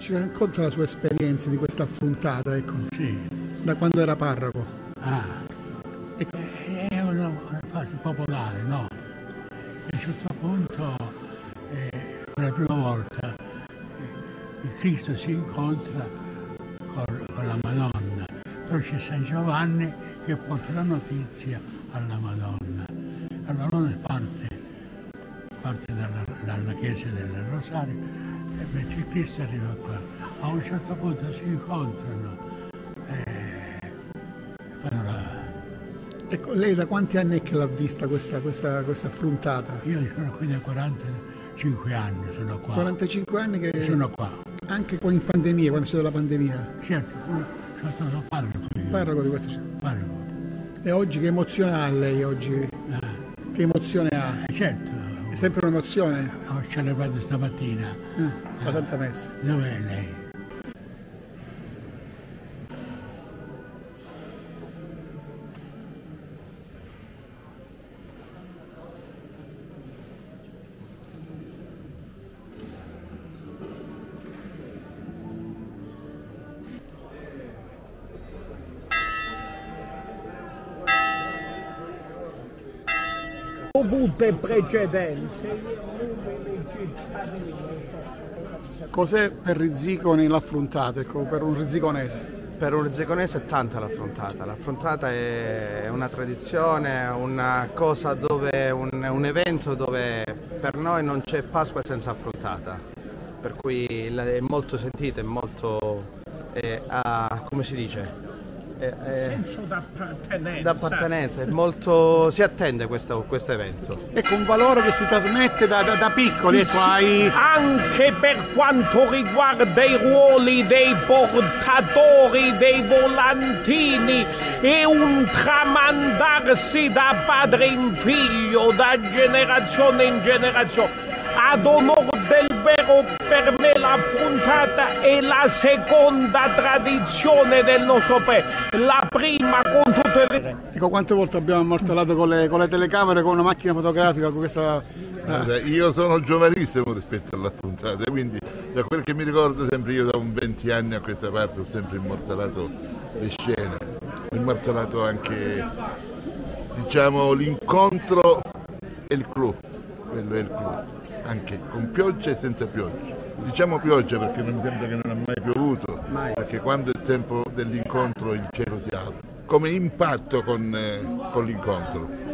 Ci racconta la sua esperienza di questa affrontata, ecco, Sì. da quando era parroco. Ecco. È una fase popolare, no? E a un certo punto, per la prima volta, il Cristo si incontra con la Madonna, però c'è San Giovanni che porta la notizia alla Madonna. Allora uno parte dalla chiesa del Rosario e invece il Cristo arriva qua. A un certo punto si incontrano e fanno la... Ecco, lei da quanti anni è che l'ha vista questa affrontata? Io sono qui da 45 anni, sono qua. 45 anni che... Sono qua. Anche in pandemia, quando c'è la pandemia? Certo, sono stato parroco io. Parroco di questa città. Parroco. E oggi che emozione ha lei oggi? Che emozione ha? Certo. È sempre un'emozione? Ho celebrato stamattina. La Santa Messa. Dov'è lei? Dovute precedenze. Cos'è per Rizziconi l'affrontata, ecco, per un rizziconese? Per un rizziconese è tanta l'affrontata. L'affrontata è una tradizione, una cosa dove, un evento dove per noi non c'è Pasqua senza affrontata. Per cui è molto sentita, è molto, come si dice? Senso d'appartenenza. D'appartenenza, è molto, si attende questo evento. Ecco, un valore che si trasmette da piccoli, ecco, ai... Anche per quanto riguarda i ruoli dei portatori, dei volantini, è un tramandarsi da padre in figlio, da generazione in generazione. Ad onore del vero, per me l'affrontata è la seconda tradizione del nostro paese, la prima con tutte le... Ecco, quante volte abbiamo immortalato con le telecamere, con una macchina fotografica, con questa... Guarda, io sono giovanissimo rispetto all'affrontata, quindi da quel che mi ricordo sempre io da un 20 anni a questa parte ho sempre immortalato le scene, ho immortalato anche, diciamo, l'incontro e il clou, quello è il clou. Anche con pioggia e senza pioggia. Diciamo pioggia perché non mi sembra che non ha mai piovuto, perché quando è il tempo dell'incontro il cielo si apre, come impatto con l'incontro.